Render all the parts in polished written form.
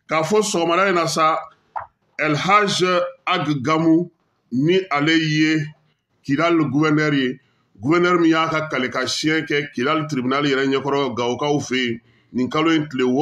k'a fɔ sɔgɔmada in na sa El Hadj Ag Gamou ni ale ye Kidal gouverneur ye gouverneur min y'a ka kale ka siɲɛ kɛ Kidal tribunal yɛrɛ ɲɛkɔrɔ Gawokaw fɛ yen nin kalo in tile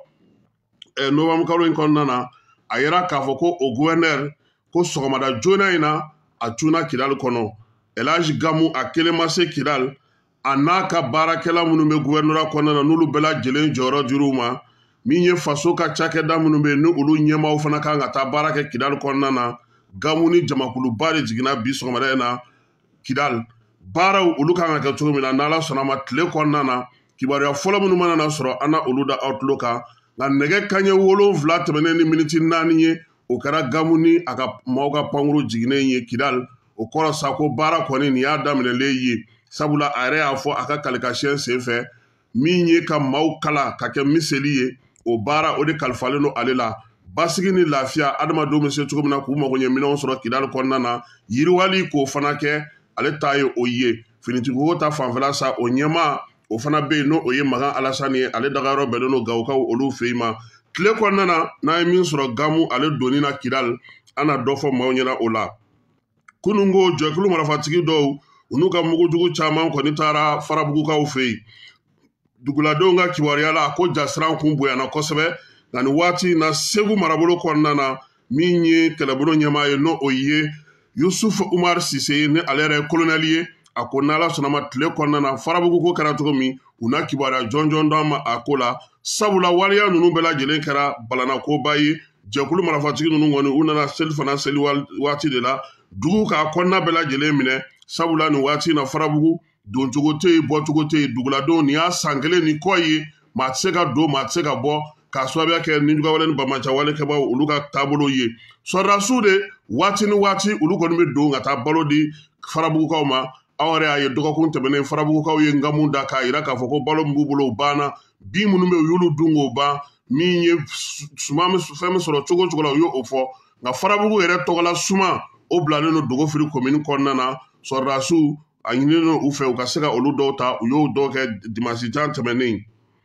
6 novembre kalo in kɔnɔna na a yɛrɛ k'a fɔ ko o gouverneur ko sɔgɔmada joona in na a cunna Kidal kɔnɔ El Hadj Gamou a kelen ma se Kidal a n'a ka baarakɛla minnu bɛ gouvernorat kɔnɔna na n'olu bɛɛ lajɛlen jɔyɔrɔ dir'u ma min ye faso ka cakɛda minnu bɛ yen ni olu ɲɛmaaw fana kan ka taa baara kɛ Kidal kɔnɔna na Gamou ni jamakuluba de jiginna bi sɔgɔmada in na Kidal baaraw olu kan ka kɛ cogo min na n'Ala sɔnna ma tile kɔnɔna na kibaruya fɔlɔ minnu mana na sɔrɔ an na olu da aw tulo kan nka nɛgɛ kanɲɛ 7 tɛmɛnen ni miniti 4 ye o kɛra Gamou ni a ka maaw ka pankuru jiginnen ye Kidal o kɔrɔ sa ko baara kɔni nin y'a daminɛlen ye sabula a yɛrɛ y'a fɔ a ka kalikasiyɛn senfɛ min ye ka maaw kala ka kɛ miseli ye o baara o de kalifalen don ale la basigi ni lafiya adamadenw bɛ se cogo min na k'u mago ɲɛ minɛnw sɔrɔ Kidal kɔnɔna na yiriwali k'o fana kɛ ale ta ye o ye finitigiko ta fanfɛla sa o ɲɛmaa o fana bɛ yen n'o o ye Magan Alasani ye ale dagayɔrɔ bɛnnen don Gawokaw olu fɛ yen ma tile kɔnɔna na n'an ye min sɔrɔ Gamou ale donni na Kidal an na dɔ fɔ maaw ɲɛna o la kunungo jɛkulu marifatigi dɔw u n'u ka mugujugu caman kɔni taara farabugukaw fɛ yen duguladenw ka kibaruya la ko jasiran kun bonyana kosɛbɛ nka nin waati na Segu marabolo kɔnɔna na min ye kɛlɛbolo ɲɛmaa ye n'o o ye Yusuf Umar Sise ye ni ale yɛrɛ ye colonel ye a ko n'Ala sɔnna ma tile kɔnɔna na farabugu ko kɛra cogo min u na kibaruya jɔnjɔn d'an ma a ko la sabula waleya ninnu bɛɛ lajɛlen kɛra balanakoba ye jɛkulu marifatigi ninnu kɔni u nana seli fana seli waati de la dugu k'a kɔnɔna bɛɛ lajɛlen minɛ sabula nin waati na farabugu doncogo tɛ yen bɔcogo tɛ yen duguladenw nin y'a san kelen ni kɔ ye maa tɛ se ka don maa tɛ se ka bɔ k'a sababuya kɛ nijugawale ni bamacawalekɛbaw olu ka taabolo ye sɔrɔdasiw de waati ni waati olu kɔni bɛ don ka taa balo di farabugukaw ma aw yɛrɛ y'a ye dɔgɔkun tɛmɛnen farabugukaw ye Gamou da k'a jira k'a fɔ ko balo min b'u bolo o banna bin minnu bɛ yen u y'olu dun k'o ban min ye fɛn min sɔrɔ cogo cogo la u y'o fɔ nka farabugu yɛrɛ tɔgɔla suma o bilalen don Dogofiri commune kɔnɔna na sɔrɔdasiw a ɲininen don u fɛ u ka se ka olu dɔw ta u y'o dɔw kɛ dimanche jan tɛmɛnen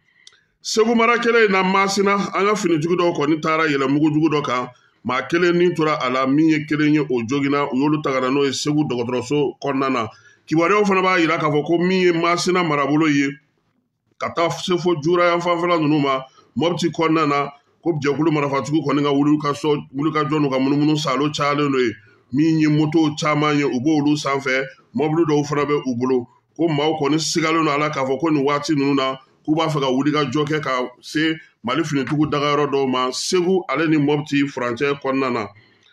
Segu mara kelen in na Masina an ka finitigi dɔw kɔni taara yɛlɛ mugujugu dɔ kan maa kelen ni tora a la min ye kelen ye o joginna u y'olu ta ka na n'o ye Segu dɔgɔtɔrɔso kɔnɔna na kibaruyaw fana b'a jira k'a fɔ ko min ye Masina marabolo ye ka taa se fo Jura yan fanfɛla ninnu ma Mopti kɔnɔna na ko jɛkulu marifatigi kɔni ka wulikajɔ n'u ka munumunu salo cayalen dɔ ye min ye moto caman ye u b'olu sanfɛ mɔbili dɔw fana bɛ u bolo ko maaw kɔni sigalen don a la k'a fɔ ko nin waati ninnu na k'u b'a fɛ ka wulikajɔ kɛ ka se Mali finitigiw dagayɔrɔ dɔw ma Segu ale ni Mopti furancɛ kɔnɔna na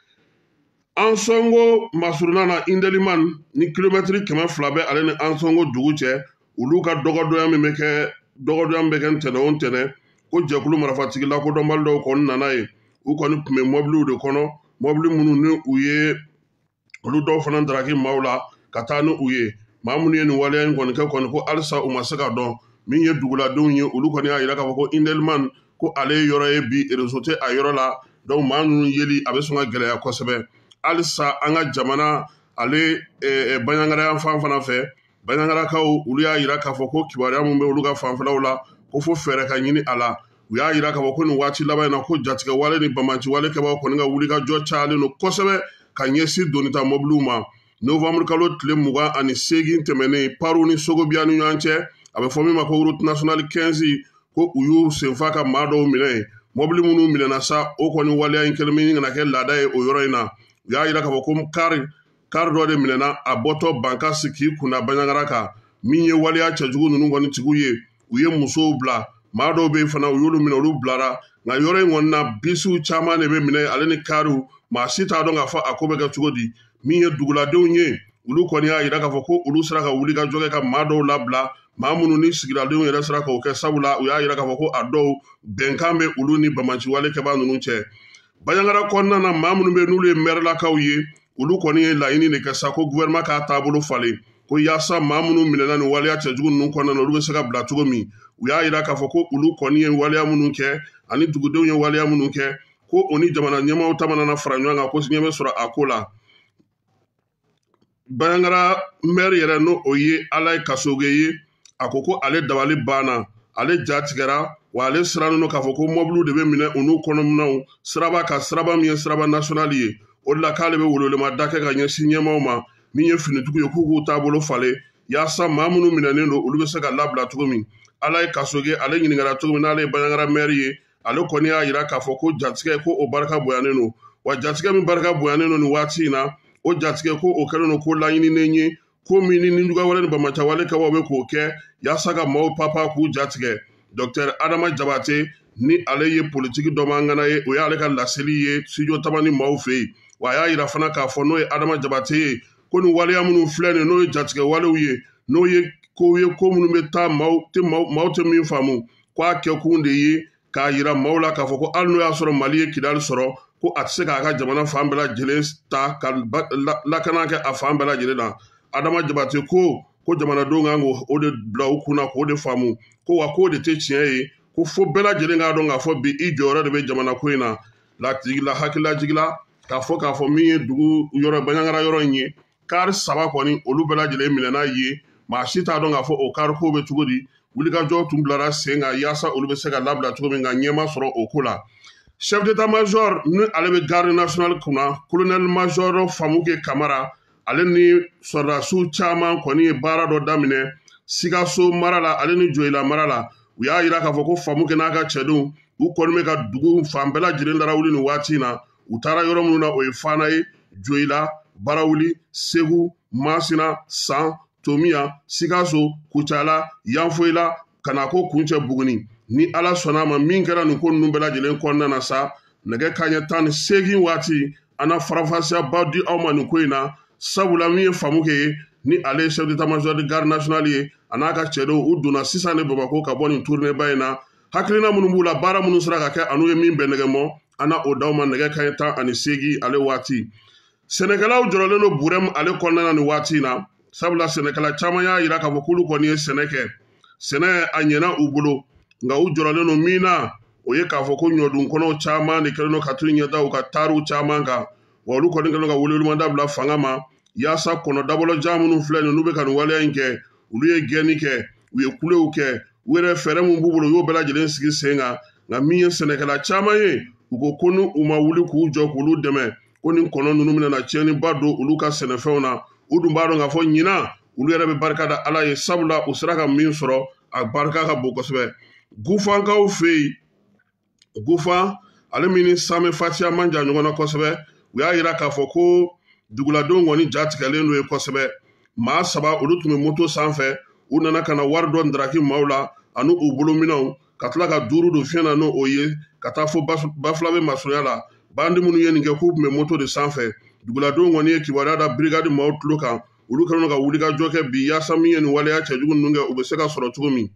Ansongo masurunan na Indeliman ni kilomɛtiri 200 bɛ ale ni Ansongo dugu cɛ olu ka dɔgɔdɔnya min bɛ kɛ ntɛnɛn o ntɛnɛn ko jɛkulu marifatigi lakodɔnbali dɔw kɔni nana ye u kɔni tun bɛ mɔbiliw de kɔnɔ mɔbili minnu ni u ye olu dɔw fana daraki maaw la ka taa ni u ye maa minnu ye nin waleya in kɔni kɛ kɔni ko halisa u ma se ka dɔn min ye duguladenw ye olu kɔni y'a jira k'a fɔ ko Indeliman ko ale ye yɔrɔ ye bi réseau tɛ a yɔrɔ la donc maa ninnu yeli a bɛ sɔn ka gɛlɛya kosɛbɛ halisa an ka jamana ale Baɲangara fan fana fɛ Baɲangarakaw olu y'a jira k'a fɔ ko kibaruya min bɛ olu ka fanfɛlaw la ko fo fɛɛrɛ ka ɲini a la u y'a jira k'a fɔ ko nin waati laban in na ko jatigɛwale ni bamaciwalekɛbaw kɔni ka wulikajɔ cayalen don kosɛbɛ ka ɲɛsin donnita mɔbiliw ma novembre kalo tile 28 tɛmɛnen Paru ni Sogobiya ni ɲɔgɔn cɛ a bɛ fɔ min ma ko route nationale 15 ko u y'u senfa ka maa dɔw minɛ yen mɔbili minnu minɛna sa o kɔni waleya in kɛlen bɛ kana kɛ laada ye o yɔrɔ in na u y'a jira k'a fɔ ko kari dɔ de minɛna a bɔtɔ banka sigi kunna Baɲangara kan min ye waleya cɛjugu ninnu kɔni tigiw ye u ye musow bila maa dɔw bɛ yen fana u y'olu minɛ olu bilara nka yɔrɔ in kɔni na bisiw caman de bɛ minɛ ale ni kariw maa si t'a dɔn k'a fɔ a ko bɛ kɛ cogo di min ye duguladenw ye olu kɔni y'a jira k'a fɔ ko olu sera ka wulikajɔ kɛ ka maa dɔw labila maa minnu ni sigidadenw yɛrɛ sera k'o kɛ sabula u y'a jira k'a fɔ ko a dɔw bɛnkan bɛ olu ni bamaciwalekɛbaa ninnu cɛ Baɲangara kɔnɔna na maa minnu bɛ n'olu ye mɛrɛlakaw ye olu kɔni ye laɲini de kɛ sa ko gouvernement k'a taabolo falen ko yaasa maa minnu minɛna nin waleya cɛjugu ninnu kɔnɔna na olu bɛ se ka bila cogo min u y'a jira k'a fɔ ko olu kɔni ye waleya minnu kɛ ani dugudenw ye waleya minnu kɛ ko o ni jamana ɲɛmaaw ta mana fara ɲɔgɔn kan ko ɲɛ bɛ sɔrɔ a ko la Baɲangara maire yɛrɛ n'o o ye Alaye Kasoge ye a ko ko ale dabali banna ale ja tigɛra wa ale siran no k'a fɔ ko mɔbiliw de bɛ minɛ u n'u kɔnɔminɛnw siraba ka siraba min ye siraba national ye o de la k'ale bɛ welewelema da kɛ ka ɲɛsin ɲɛmaaw ma min ye finitigiw ye k'u k'u taabolo falen yaasa maa minnu minɛnen don olu bɛ se ka labila cogo min ala ye Kasoge ale ɲininkara cogo min n'ale ye Banɲaŋara maire ye ale kɔni y'a jira k'a fɔ ko jatigɛ ko o barika bonyanen don wa jatigɛ min barika bonyanen don nin waati in na o jatigɛ ko o kɛlen don ko laɲininen ye ko min ni ninjuguya wale ni bamaca wale kɛbaw bɛ k'o kɛ yaasa ka maaw papa k'u jatigɛ Dr Adama Jabate ni ale ye politiki dɔ man ŋana ye o y'ale ka laseli ye studio Tamani maaw fɛ yen wa a y'a jira fana k'a fɔ n'o ye Adama Jabate ye ko nin waleya minnu filɛ nin n'o ye jatigɛ walew ye n'o ye ko minnu bɛ taa maaw tɛ min faamu k'a kɛkun de ye k'a jira maaw la k'a fɔ ko hali n'o y'a sɔrɔ Mali ye Kidali sɔrɔ ko a tɛ se k'a ka jamana fan bɛɛ lajɛlen ta ka lakana kɛ a fan bɛɛ lajɛlen na Adama Jabate ko jamanadenw kan k'o de bila u kunna k'o de faamu ko wa k'o de tɛ tiɲɛ ye ko fo bɛɛ lajɛlen k'a dɔn k'a fɔ bi i jɔyɔrɔ de bɛ jamana ko in na hakililajigila k'a fɔ min ye dugu yɔrɔ Banɲaŋara yɔrɔ in ye kari 3 kɔni olu bɛɛ lajɛlen minɛna ye maa si t'a dɔn k'a fɔ o kari ko bɛ cogo di wulikajɔ tun bilara sen kan yaasa olu bɛ se ka labila cogo min ka ɲɛma sɔrɔ o ko la chef d'état-major ni ale bɛ garde nationale kunna colonel major Famuke Kamara ale ni sɔrdasiw caman kɔni ye baara dɔ daminɛ Sikaso mara la ale ni Joyila mara la u y'a jira k'a fɔ ko Famuke n'a ka cɛdenw u kɔni bɛ ka dugu fan bɛɛ lajɛlen larawuli nin waati in na u taara yɔrɔ minnu na o ye Fana ye Joyila Barawuli Segu Masina San Tomiya Sikaso Kucala Yanfoyila ka na ko kuncɛ Buguni ni ala sɔnna a ma min kɛra nin ko ninnu bɛɛ lajɛlen kɔnɔna na sa nɛgɛ kanɲɛ 18 waati an na farafasiyaba di aw ma nin ko in na sabula min ye Famuke ye ni ale chef d'état-major de garde nationale ye a n'a ka cɛdenw u donna sisan ne Bamako ka bɔ nin tournée ba in na hakilina minnu b'u la baara minnu sera ka kɛ anu ye min bɛn nɛgɛmɔ an na o d'aw ma nɛgɛ kanɲɛ 18 ale waati sɛnɛkɛlaw jɔrɔlen don Burɛmu ale kɔnɔna na nin waati in na sabula sɛnɛkɛla caman y'a jira k'a fɔ k'olu kɔni ye sɛnɛ kɛ sɛnɛ a ɲɛna u bolo nka u jɔrɔlen don min na o ye k'a fɔ ko ɲɔdunkɔnɔw caman de kɛlen don ka t'u ɲɛ da u ka taariw caman kan wa olu kɔni kɛlen don ka welewelemada bila fanga ma yaasa kɔnɔ dabɔlɔjan minnu filɛ nin n'u bɛ ka nin waleya in kɛ olu ye gɛnni kɛ u ye kulew kɛ u yɛrɛ fɛɛrɛ min b'u bolo u y'o bɛɛ lajɛlen sigi sen kan nka min ye sɛnɛkɛla caman ye u ko ko ni u ma wuli k'u jɔ k'olu dɛmɛ ko nin kɔnɔ ninnu bɛna tiɲɛniba don olu ka sɛnɛfɛnw na u dun b'a dɔn k'a fɔ ɲinan olu yɛrɛ bɛ barika da ala ye sabula u sera ka min sɔrɔ a barika ka bon kosɛbɛ Gufankaw fɛ yen Gufan ale min ni Same Fatiya man jan ɲɔgɔn na kosɛbɛ u y'a jira k'a fɔ ko duguladenw kɔni ja tigɛlen don ye kosɛbɛ maa 3 olu tun bɛ moto sanfɛ u nana ka na wari dɔ ndaraki maaw la ani u bolominɛnw ka tila ka 5 don fiɲɛ na n'o o ye ka taa fo Bafulabe masurunya la bandi minnu ye nin kɛ k'u tun bɛ moto de sanfɛ duguladenw kɔni ye kibaruya da brigade maaw tulo kan olu kɛlen don ka wulikajɔ kɛ bi yaasa min ye nin waleya cɛjugu ninnu kɛ u bɛ se ka sɔrɔ cogo min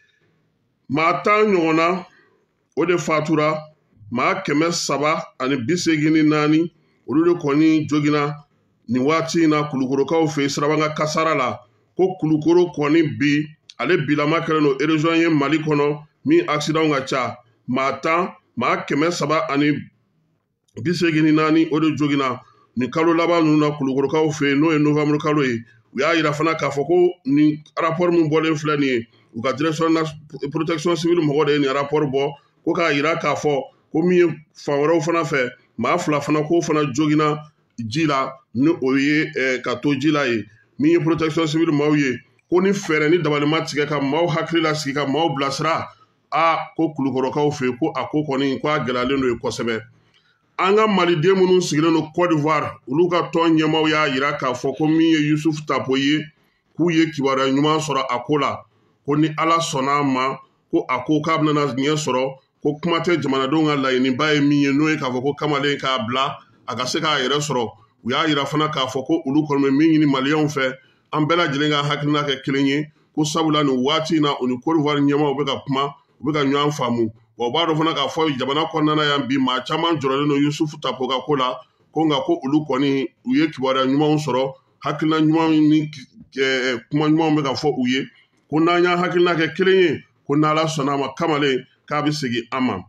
maa 10 ɲɔgɔn na o de fatura maa 384 olu de kɔni jogina nin waati in na Kulukorokaw fɛ Sirabanga kasara la ko Kulukoro kɔni bi ale bilama kɛlen don région ye Mali kɔnɔ min accident ka ca maa 10 maa 384 o de jogina nin kalo laban ninnu na Kulukorokaw fɛ n'o ye novembre kalo ye u y'a jira fana k'a fɔ ko nin rapport min bɔlen filɛ nin ye u ka direction protection civile mɔgɔ de ye nin rapport bɔ ko k'a jira k'a fɔ ko min ye fan wɛrɛw fana fɛ maa 2 fana k'o fana jogina ji la ni o ye ka to ji la ye min ye protection civile maaw ye ko ni fɛɛrɛ ni dabalima tigɛ ka maaw hakili la sigi ka maaw bilasira ko Kulukorokaw fɛ ko a ko kɔni ko a gɛlɛyalen don ye kosɛbɛ an ka maliden minnu sigilen don Côte d'Ivoire olu ka tɔn ɲɛmaaw y'a jira k'a fɔ ko min ye Yusufu Tapo ye k'u ye kibaruya ɲuman sɔrɔ a ko la ko ni ala sɔnna a ma ko a ko k'a bɛna ɲɛ sɔrɔ ko kuma tɛ jamanadenw ka laɲiniba ye min ye n'o ye k'a fɔ ko kamalen k'a bila a ka se k'a yɛrɛ sɔrɔ u y'a jira fana k'a fɔ ko olu kɔni bɛ min ɲini maliyɛnw fɛ an bɛɛ lajɛlen ka hakilina kɛ kelen ye ko sabula nin waati in na u ni Côte d'Ivoire ɲɛmaaw bɛ ka kuma u bɛ ka ɲɔgɔn faamu wa u b'a dɔn fana k'a fɔ jamana kɔnɔna yan bi maa caman jɔrɔlen don Yusufu Tapo ka ko la ko nka ko olu kɔni u ye kibaruya ɲumanw sɔrɔ hakilina ɲuman ni kuma ɲumanw bɛ ka fɔ u ye ko n'an y'a hakilina kɛ kelen ye ko n'ala sɔnna a ma kamalen k'a bɛ segin an ma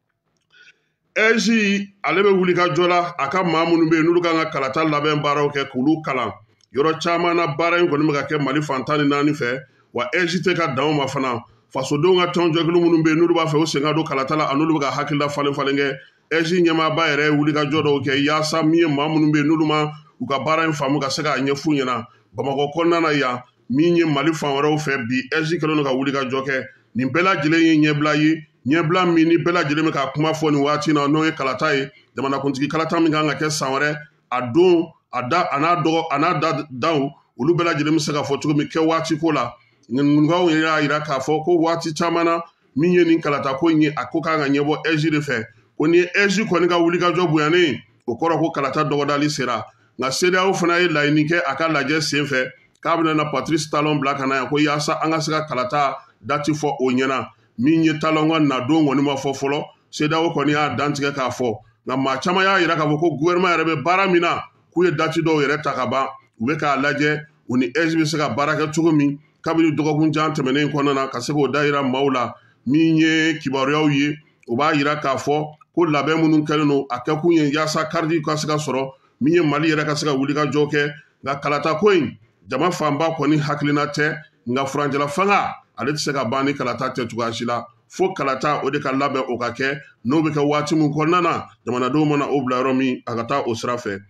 EJ ale bɛ wuli ka jɔ la a ka maa minnu bɛ yen n'olu kan ka kalata labɛn baaraw kɛ k'olu kalan yɔrɔ caman na baara in kɔni bɛ ka kɛ Mali fan 14 fɛ wa EJ tɛ ka dan o ma fana fasodenw ka tɔnjɔkulu minnu bɛ yen n'olu b'a fɛ o sen ka don kalata la an'olu bɛ ka hakilila falen falen kɛ ɛsi ɲɛmaaba yɛrɛ ye wulikajɔ dɔw kɛ yaasa min ye maa minnu bɛ yen n'olu ma u ka baara in faamu ka se k'a ɲɛfu ɲɛna bamakɔ kɔnɔna na yan min ye mali fan wɛrɛw fɛ bi ɛsi kɛlen don ka wulikajɔ kɛ nin bɛɛ lajɛlen ye ɲɛbila ye ɲɛbila min ni bɛɛ lajɛlen bɛ ka kuma fɔ nin waati na n'o ye kalata ye jamanakuntigi kalata min kan ka kɛ san wɛrɛ a don a n'a daw olu bɛɛ lajɛlen bɛ se ka fɔ cogo min kɛ waati ko la ŋunugaw y'a yira k'a fɔ ko waati caman na min ye nin kalata ko in ye a ko kan ka ɲɛbɔ ɛsi de fɛ ko ni ye ɛsi kɔni ka wulikajɔ bonyanen o kɔrɔ ko kalata dɔgɔdali sera nka CEDEAO fana ye laɲini kɛ a ka lajɛ sen fɛ k'a bɛna na Patrice Talon bila ka na yan ko yaasa an ka se ka kalata dati fɔ o ɲɛna min ye Talon ka nadon kɔni ma fɔ fɔlɔ CEDEAO kɔni y'a dantigɛ k'a fɔ nka maa caman y'a yira k'a fɔ ko gouvernement yɛrɛ bɛ baara min na k'u ye dati dɔw yɛrɛ ta ka ban u bɛ k'a lajɛ u ni ɛsi bɛ se ka baara kɛ cogo min kabini dɔgɔkun jan tɛmɛnen kɔnɔna na ka se k'o da yira maaw la min ye kibaruyaw ye o b'a yira k'a fɔ ko labɛn minnu kɛlen don a kɛkun ye yaasa karidi ka se ka sɔrɔ min ye mali yɛrɛ ka se ka wulikajɔ kɛ nka kalata ko in jama fanba kɔni hakilina tɛ nka furanjɛla fanga ale tɛ se ka ban ni kalata tɛ cogoya si la fo kalata o de ka labɛn o ka kɛ n'o bɛ kɛ waati min kɔnɔna na jamanadenw mana o bila yɔrɔ min a ka taa o sira fɛ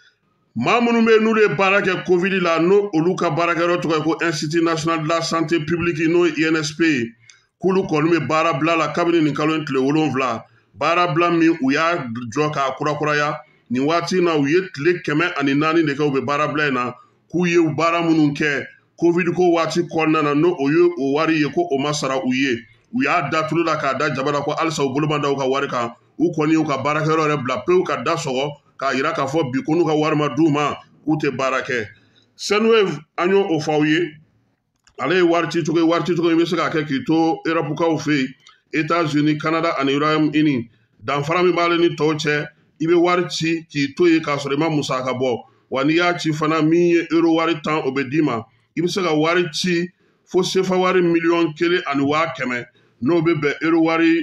maa minnu bɛ yen n'olu ye baara kɛ covid la n'o olu ka baarakɛyɔrɔ tɔgɔ ye ko Institut National de la Santé Publique n'o ye INSP ye k'olu kɔni bɛ baara bila la kabini nin kalo in tile 7 baara bila min u y'a jɔ k'a kurakuraya nin waati in na u ye tile 104 de kɛ u bɛ baara bila in na k'u ye baara minnu kɛ covid ko waati kɔnɔna na n'o o ye o wari ye ko o ma sara u ye u y'a da tulu la k'a da jaba la ko halisa u bolo ma da u ka wari kan u kɔni y'u ka baarakɛyɔrɔ yɛrɛ bila pewu ka da sɔgɔ k'a yira k'a fɔ bi ko n'u ka wari ma d'u ma k'u tɛ baara kɛ Senwave an y'o fɔ aw ye ale ye wari ci cogo i bɛ se k'a kɛ k'i to Europe-kaw fɛ yen États-Unis Canada ani Royaume-Uni danfara min b'ale ni tɔw cɛ i bɛ wari ci k'i to yen k'a sɔrɔ i ma musaka bɔ wa n'i y'a ci fana min ye euro wari 10 o bɛ d'i ma i bɛ se ka wari ci fo sefa wari 1,150,000 n'o bɛ bɛn euro wari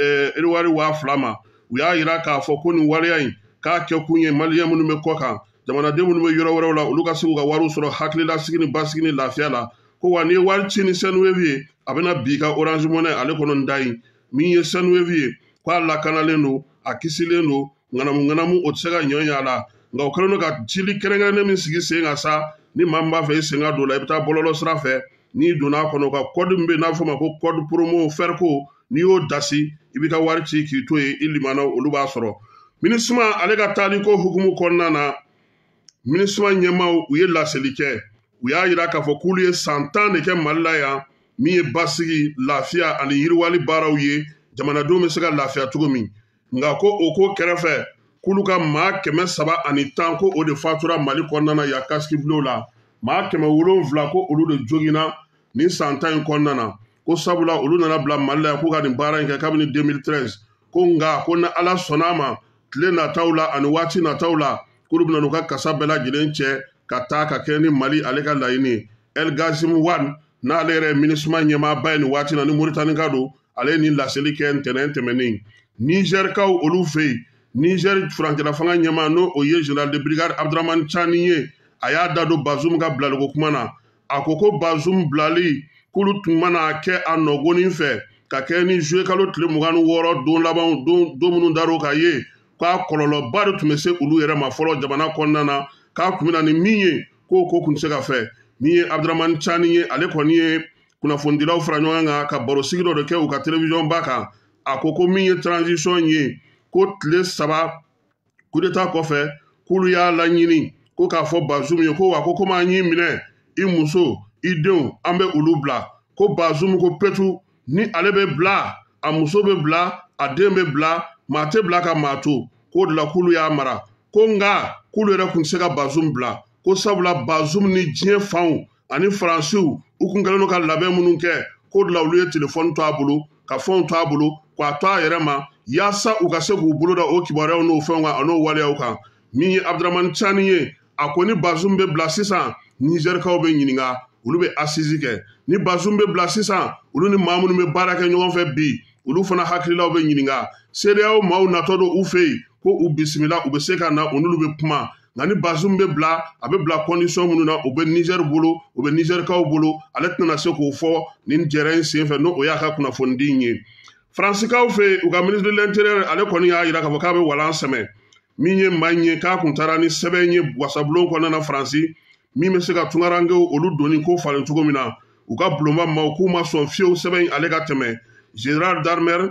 2,000 ma u y'a yira k'a fɔ ko nin waleya in k'a kɛ kun ye maliyɛn minnu bɛ kɔ kan jamanaden minnu bɛ yɔrɔ wɛrɛw la olu ka se k'u ka wariw sɔrɔ hakililasigi ni basigi ni lafiya la ko wa n'i ye wari ci ni Senwave ye a bɛna bi ka Orange Money ale kɔnɔ da yen min ye Senwave ye k'a lakanalen don a kisilen don ŋanamu o tɛ se ka ɲɔ a la nka o kɛlen don ka cili kɛrɛnkɛrɛnnen min sigi sen kan sa ni maa min b'a fɛ i sen ka don la i bɛ taa bɔlɔlɔ sira fɛ n'i donna a kɔnɔ ka kɔdi min bɛ yen n'a fɔ ma ko kɔdi promo ferko n'i y'o dasi i b'i ka wari ci k'i to yen i limana olu b'a sɔrɔ MINUSMA ale ka taali ko hukumu kɔnɔna na MINUSMA ɲɛmaaw u ye laseli kɛ u y'a yira k'a fɔ k'olu ye san 10 de kɛ mali la yan min ye basigi lafiya ani yiriwali baaraw ye jamanadenw bɛ se ka lafiya cogo min nka ko o ko kɛrɛfɛ k'olu ka maa 310 ko o de fatura mali kɔnɔna na yan kasiki bulon la maa 700 ko olu de joginna nin san 10 in kɔnɔna na ko sabula olu nana bila mali la k'u ka nin baara in kɛ kabini 2013 ko nka ko ni ala sɔnna ma tile nataw la ani waati nataw la k'olu bɛna n'u ka kasa bɛɛ lajɛlen cɛ ka taa ka kɛ ni mali ale ka laɲini El Gazim Wane n'ale yɛrɛ MINUSMA ɲɛmaaba ye nin waati na ni Moritani ka don ale ye nin laseli kɛ ntɛnɛn tɛmɛnen Nigerkaw olu fɛ yen Niger furancɛla fanga ɲɛmaa n'o o ye Général de Brigade Abdramane Tchani ye a y'a da don Bazoum ka bilaliko kuma na a ko ko Bazoum bilali k'olu tun mana kɛ a nɔgɔnin fɛ ka kɛ ni juillet kalo tile 26 don laban don minnu dar'o kan ye k'a kɔlɔlɔba de tun bɛ se olu yɛrɛ ma fɔlɔ jamana kɔnɔna na k'a kun bɛ na ni min ye k'o ko kun tɛ se ka fɛ min ye Abdramane Tchani ye ale kɔni ye kunnafonidilaw fara ɲɔgɔn kan ka barosigi dɔ de kɛ u ka télévision ba kan a ko ko min ye transition ye ko tile 3 coup d'état kɔfɛ k'olu y'a laɲini ko k'a fɔ Bazoum ye ko wa ko komi an y'i minɛ i muso i denw an bɛ olu bila ko Bazoum ko petu ni ale bɛ bila a muso bɛ bila a den bɛ bila maa tɛ bila ka maa to k'o de la k'olu y'a mara ko nka k'olu yɛrɛ kun tɛ se ka Bazoum bila ko sabula Bazoum ni diɲɛ fanw ani faransiw u kun kɛlen don ka labɛn minnu kɛ k'o de la olu ye telefɔni to a bolo ka fɛnw to a bolo k'a to a yɛrɛ ma yaasa u ka se k'u bolo da o kibaruyaw n'o fɛnw kan a n'o waleyaw kan min ye Abdramane Tchani ye a ko ni Bazoum bɛ bila sisan Nizɛrikaw bɛ ɲininka olu bɛ assise kɛ ni Bazoum bɛ bila sisan olu ni maa minnu bɛ baara kɛ ɲɔgɔn fɛ bi olu fana hakililaw bɛ ɲininka CEDEAO maaw natɔ don u fɛ yen ko u bisimila u bɛ se ka na u n'olu bɛ kuma nka ni Bazoum bɛ bila a bɛ bila condition minnu na o bɛ Niger bolo o bɛ Nigerkaw bolo ale tɛna se k'o fɔ nin jɛra in senfɛ n'o o y'a ka kunnafonidi in ye Faransiikaw fɛ u ka ministre de l'intérieur ale kɔni y'a jira k'a fɔ k'a bɛ walan sɛmɛ min ye maa ɲɛ k'a kun taara ni sɛbɛn ye wasabulon kɔnɔna Faransi min bɛ se ka tunkarankew olu doni ko falen cogo min na u ka bulonba maaw k'u ma sɔn fiyewu sɛbɛn ale ka tɛmɛ général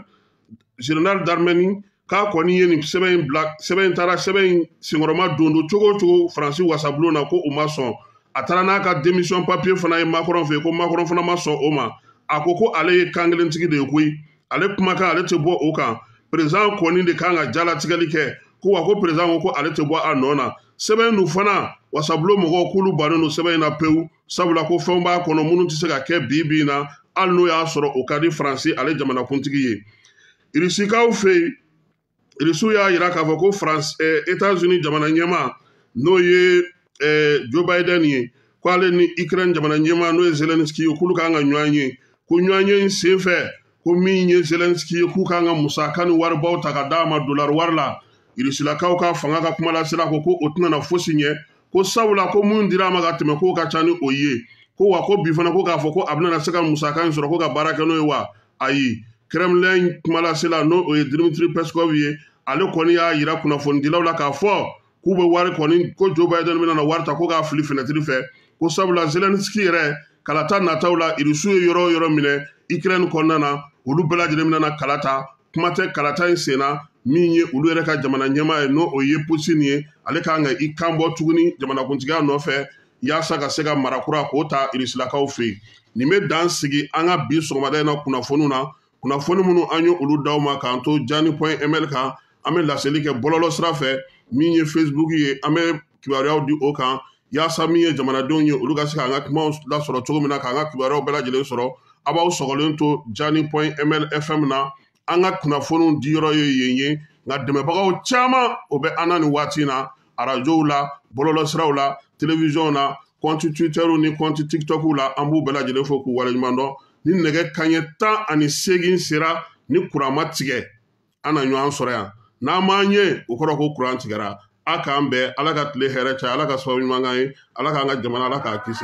d'armée k'a kɔni ye nin sɛbɛn in bila sɛbɛn in taara sɛbɛn in senkɔrɔma don cogo o cogo Faransi wasabulon na ko u ma sɔn a taara n'a ka démission papier fana ye Macron fɛ ko Macron fana ma sɔn o ma a ko ale ye kan kelentigi de ye koyi ale kumakan ale tɛ bɔ o kan président kɔni de kan ka jalatigɛli kɛ ko wa ko président ko ale tɛ bɔ a nɔ na sɛbɛn dun fana wasabulon mɔgɔw k'olu bannen don sɛbɛn in na pewu sabula ko fɛnw b'a kɔnɔ minnu tɛ se ka kɛ bi bi in na hali n'o y'a sɔrɔ o ka di Faransi ale jamanakuntigi ye Irisiikaw fɛ yen Irisiw y'a jira k'a fɔ ko États-Unis jamana ɲɛmaa n'o ye Joe Biden ye k'ale ni Ukraine jamana ɲɛmaa n'o ye Zelensky ye k'olu kan ka ɲɔgɔn ye ko ɲɔgɔn ye in senfɛ ko min ye Zelensky ye k'u kan ka musaka ni waribaw ta ka d'a ma dollar wari la Irisilakaw ka fanga ka kuma lasela ko o tɛna na fosi ɲɛ ko sabula ko mun dira a ma ka tɛmɛ k'o ka ca ni o ye ko wa ko bi fana ko k'a fɔ ko a bɛna se ka musaka in sɔrɔ ko ka baara kɛ n'o ye wa ayi Kremlin kuma lasela n'o o ye Dmitry Peskov ye ale kɔni y'a jira kunnafonidilaw la k'a fɔ k'u bɛ wari kɔni ko Joe Biden bɛna na wari ta ko k'a fili fenêtre fɛ ko sabula Zelensky yɛrɛ kalata nataw la Irisiw ye yɔrɔ o yɔrɔ minɛ Ukraine kɔnɔna na olu bɛɛ lajɛlen bɛna kala ta kuma tɛ kalata in sen na min ye olu yɛrɛ ka jamana ɲɛmaa ye n'o o ye Poutine ye ale kan ka i kan bɔ tuguni jamanakuntigiya nɔfɛ yaasa ka se ka mara kura k'o ta Irisilakaw fɛ yen nin bɛ dan sigi an ka bi sɔgɔmada in na kunnafoniw na kunnafoni minnu an ye olu d'aw ma k'an to jani.ml kan an bɛ laseli kɛ bɔlɔlɔ sira fɛ min ye Facebook ye an bɛ kibaruyaw di o kan yaasa min ye jamanadenw ye olu ka se k'an ka kumaw lasɔrɔ cogo min na k'an ka kibaruyaw bɛɛ lajɛlen sɔrɔ a b'aw sɔgɔlen to jani.ml FM na an ka kunnafoniw di yɔrɔ ye yen ye nka dɛmɛbagaw caman o bɛ an na nin waati in na arajow la bɔlɔlɔ siraw la télévision na compte Twitterw ni compte TikTokw la an b'u bɛɛ lajɛlen fo k'u waleɲuman dɔn ni nɛgɛ kanɲɛ 18 sera ni kuran ma tigɛ an na ɲɔgɔn sɔrɔ yan n'an m'an ye o kɔrɔ ko kuran tigɛra a k'an bɛn ala ka tile hɛrɛ caya ala ka sababu ɲuman k'an ye ala k'an ka jamana ala k'a kisi